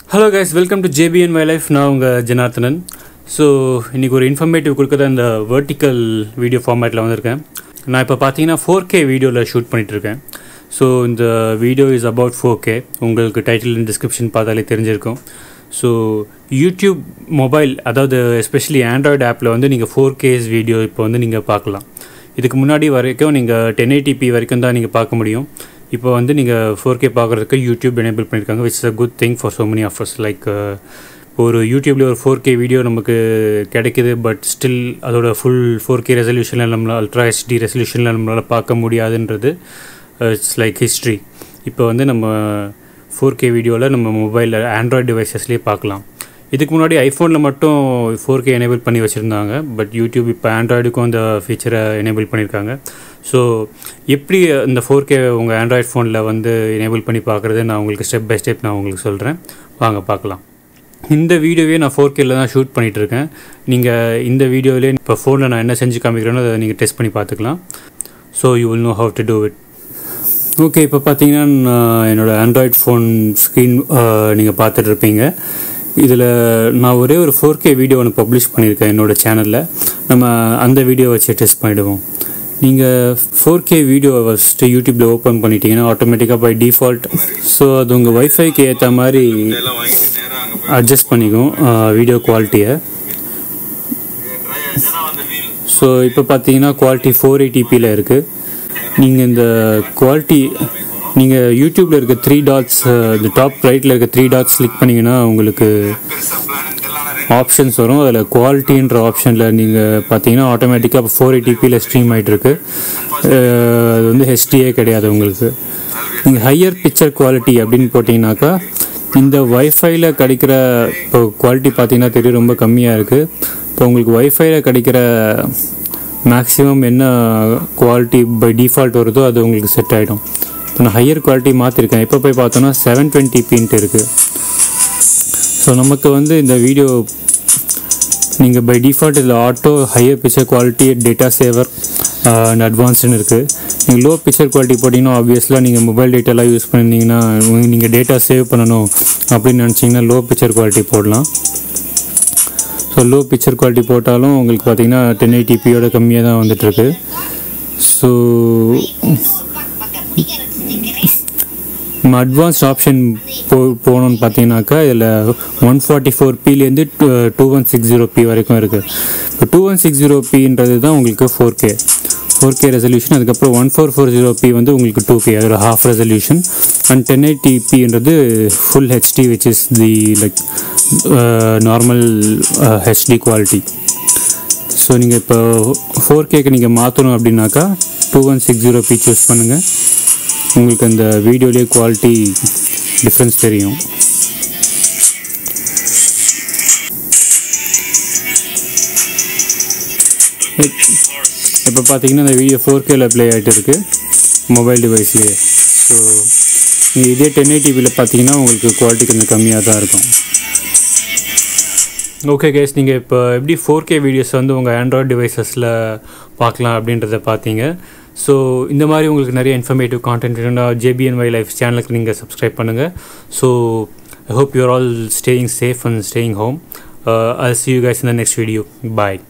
Hello guys, welcome to JBN Wildlife. நான் உங்கள் Janarthanan. So இன்றைக்கி ஒரு இன்ஃபர்மேட்டிவ் கொடுக்குற இந்த வெர்டிக்கல் வீடியோ ஃபார்மேட்டில் வந்திருக்கேன். நான் இப்போ பார்த்தீங்கன்னா 4K வீடியோவில் ஷூட் பண்ணிகிட்ருக்கேன். ஸோ இந்த வீடியோ இஸ் அபவுட் 4K. உங்களுக்கு டைட்டில் அண்ட் டிஸ்கிரிப்ஷன் பார்த்தாலே தெரிஞ்சிருக்கும். ஸோ யூடியூப் மொபைல், அதாவது எஸ்பெஷலி ஆண்ட்ராய்டு ஆப்பில் வந்து நீங்கள் 4K வீடியோ இப்போ வந்து நீங்கள் பார்க்கலாம். இதுக்கு முன்னாடி வரைக்கும் நீங்கள் 1080p வரைக்கும் தான் நீங்கள் பார்க்க முடியும். இப்போ வந்து நீங்கள் 4K பார்க்குறதுக்கு யூடியூப் எனேபிள் பண்ணியிருக்காங்க, which is a good thing for so many of us. Like ஒரு யூடியூப்லேயே ஒரு 4K வீடியோ நமக்கு கிடைக்கிது, பட் ஸ்டில் அதோட ஃபுல் 4K ரெசல்யூஷனில் நம்மளால் அல்ட்ரா ஹெச்டி ரெசல்யூஷனில் நம்மளால் பார்க்க முடியாதுன்றது இட்ஸ் லைக் ஹிஸ்ட்ரி. இப்போ வந்து நம்ம 4K வீடியோவில் நம்ம மொபைலில் ஆண்ட்ராய்டு டிவைசஸ்லேயே பார்க்கலாம். இதுக்கு முன்னாடி ஐஃபோனில் மட்டும் 4K எனேபிள் பண்ணி வச்சுருந்தாங்க, பட் யூடியூப் இப்போ ஆண்ட்ராய்டுக்கும் அந்த ஃபீச்சரை எனேபிள் பண்ணியிருக்காங்க. ஸோ எப்படி இந்த 4K உங்கள் ஆண்ட்ராய்டு ஃபோனில் வந்து எனேபிள் பண்ணி பார்க்குறது நான் உங்களுக்கு ஸ்டெப் பை ஸ்டெப் நான் உங்களுக்கு சொல்கிறேன், வாங்க பார்க்கலாம். இந்த வீடியோவே நான் 4Kயில் தான் ஷூட் பண்ணிகிட்ருக்கேன். நீங்கள் இந்த வீடியோவிலே இப்போ ஃபோனில் நான் என்ன செஞ்சு காமிக்கிறேனோ அதை நீங்கள் டெஸ்ட் பண்ணி பார்த்துக்கலாம். So you will know how to do it. Okay, இப்போ பார்த்தீங்கன்னா நான் என்னோடய ஆண்ட்ராய்டு ஃபோன் ஸ்க்ரீன் நீங்கள் பார்த்துட்ருப்பீங்க. இதில் நான் ஒரே ஒரு 4K வீடியோ ஒன்று பப்ளிஷ் பண்ணியிருக்கேன் என்னோடய சேனலில். நம்ம அந்த வீடியோ வச்சு டெஸ்ட் பண்ணிவிடுவோம். நீங்கள் 4K வீடியோவை ஃபஸ்ட்டு யூடியூப்பில் ஓப்பன் பண்ணிட்டீங்கன்னா ஆட்டோமேட்டிக்காக பை டிஃபால்ட் ஸோ அது உங்கள் வைஃபைக்கு ஏற்ற மாதிரி அட்ஜஸ்ட் பண்ணிக்கும் வீடியோ குவாலிட்டியை. ஸோ இப்போ பார்த்தீங்கன்னா குவாலிட்டி 480pயில் இருக்குது. நீங்கள் இந்த குவாலிட்டி நீங்கள் யூடியூப்பில் இருக்க 3 டாட்ஸ், இந்த டாப் ரைட்டில் இருக்க 3 டாட்ஸ் கிளிக் பண்ணிங்கன்னா உங்களுக்கு ஆப்ஷன்ஸ் வரும். அதில் குவாலிட்டின்ற ஆப்ஷனில் நீங்கள் பார்த்தீங்கன்னா ஆட்டோமேட்டிக்காக இப்போ 480pயில் ஸ்ட்ரீம் ஆகிட்டுருக்கு. அது வந்து ஹெச்டியே கிடையாது உங்களுக்கு. நீங்கள் ஹையர் பிக்சர் குவாலிட்டி அப்படின்னு போட்டிங்கனாக்கா இந்த வைஃபைல கிடைக்கிற இப்போ குவாலிட்டி பார்த்தீங்கன்னா தெரியும் ரொம்ப கம்மியாக இருக்குது. இப்போ உங்களுக்கு வைஃபைல கிடைக்கிற மேக்ஸிமம் என்ன குவாலிட்டி பை டிஃபால்ட் வருதோ அது உங்களுக்கு செட் ஆகிடும். இப்போ நான் ஹையர் குவாலிட்டி மாற்றிருக்கேன். இப்போ போய் பார்த்தோன்னா 720pன்ட்டு இருக்குது. ஸோ நமக்கு வந்து இந்த வீடியோ நீங்கள் பை டிஃபால்ட் இதில் auto higher picture quality, data saver and அட்வான்ஸ்டுன்னு இருக்குது. நீங்கள் லோ பிக்சர் குவாலிட்டி போட்டிங்கன்னா ஆப்வியஸ்லாக நீங்கள் மொபைல் டேட்டாலாம் யூஸ் பண்ணியிருந்தீங்கன்னா நீங்கள் டேட்டா சேவ் பண்ணணும் அப்படின்னு நினச்சிங்கன்னா லோ பிக்சர் குவாலிட்டி போடலாம். ஸோ லோ பிக்சர் குவாலிட்டி போட்டாலும் உங்களுக்கு பார்த்தீங்கன்னா 1080pயோட கம்மியாக தான் வந்துட்டுருக்கு. ஸோ நம்ம அட்வான்ஸ்ட் ஆப்ஷன் போகணுன்னு பார்த்தீங்கன்னாக்கா இதில் 144pலேருந்து 2160p வரைக்கும் இருக்குது. இப்போ 2160pன்றது தான் உங்களுக்கு 4K ரெசல்யூஷன். அதுக்கப்புறம் 1440p வந்து உங்களுக்கு 2K, அதோட ஹாஃப் ரெசல்யூஷன். அண்ட் 1080pன்றது full HD, which is the like normal HD quality. So நீங்கள் இப்போ 4Kக்கு நீங்கள் மாற்றணும் அப்படின்னாக்கா 2160p சூஸ் பண்ணுங்கள். உங்களுக்கு அந்த வீடியோலேயே குவாலிட்டி டிஃப்ரென்ஸ் தெரியும். இப்போ பார்த்தீங்கன்னா இந்த வீடியோ 4Kயில் ப்ளே ஆகிட்டு இருக்குது மொபைல் டிவைஸ்லேயே. ஸோ நீங்கள் இதே 1080pயில் பார்த்தீங்கன்னா உங்களுக்கு குவாலிட்டி கொஞ்சம் கம்மியாக தான் இருக்கும். ஓகே கைஸ், நீங்கள் இப்போ எப்படி 4K வீடியோஸ் வந்து உங்கள் ஆண்ட்ராய்டு டிவைசஸில் பார்க்கலாம் அப்படின்றத பார்த்தீங்க. ஸோ இந்த மாதிரி உங்களுக்கு நிறைய இன்ஃபர்மேட்டிவ் கான்டென்ட் இருந்தால் JBN Wildlife சேனலுக்கு நீங்கள் சப்ஸ்கிரைப் பண்ணுங்கள். So I hope you are all staying safe and staying home. I'll see you guys in the next video. Bye.